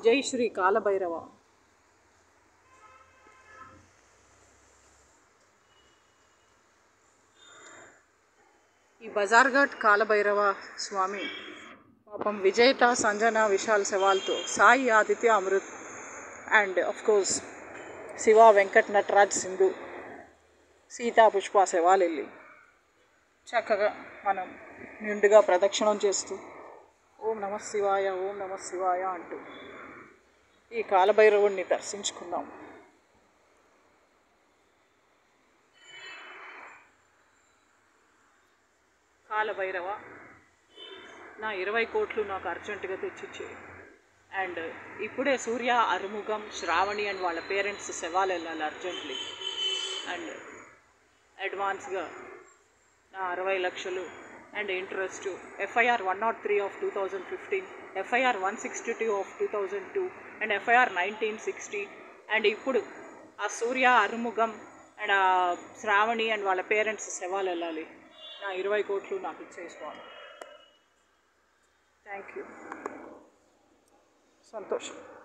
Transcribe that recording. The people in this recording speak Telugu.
జై శ్రీ కాలభైరవ. ఈ బజార్ఘాట్ కాలభైరవ స్వామి పాపం విజేత సంజన విశాల్ సెవాల్తో Sai Aditya Amrit and of course Shiva Venkat Nataraj Sindhu Sita Pushpa సెవాల్ వెళ్ళి చక్కగా మనం నిండుగా ప్రదక్షిణం చేస్తూ ఓం నమ శివాయ ఓం నమ శివాయ అంటూ ఈ కాలభైరవుడిని దర్శించుకుందాం. కాలభైరవ, నా 20 కోట్లు నాకు అర్జెంటుగా తెచ్చిచ్చేయి. అండ్ ఇప్పుడే సూర్య, అరుముగం, శ్రావణి అండ్ వాళ్ళ పేరెంట్స్ సెవాల్ వెళ్ళాలి అర్జెంట్లీ. అండ్ అడ్వాన్స్గా నా 60 లక్షలు and interest FIR 103 of 2015, FIR 162 of 2002 and FIR 1960. And ఇప్పుడు ఆ సూర్య, అరుముగం అండ్ ఆ శ్రావణి అండ్ వాళ్ళ పేరెంట్స్ సెవాల్ వెళ్ళాలి. నా 20 కోట్లు నాకు ఇచ్చేసుకోవాలి. Thank you. సంతోషం.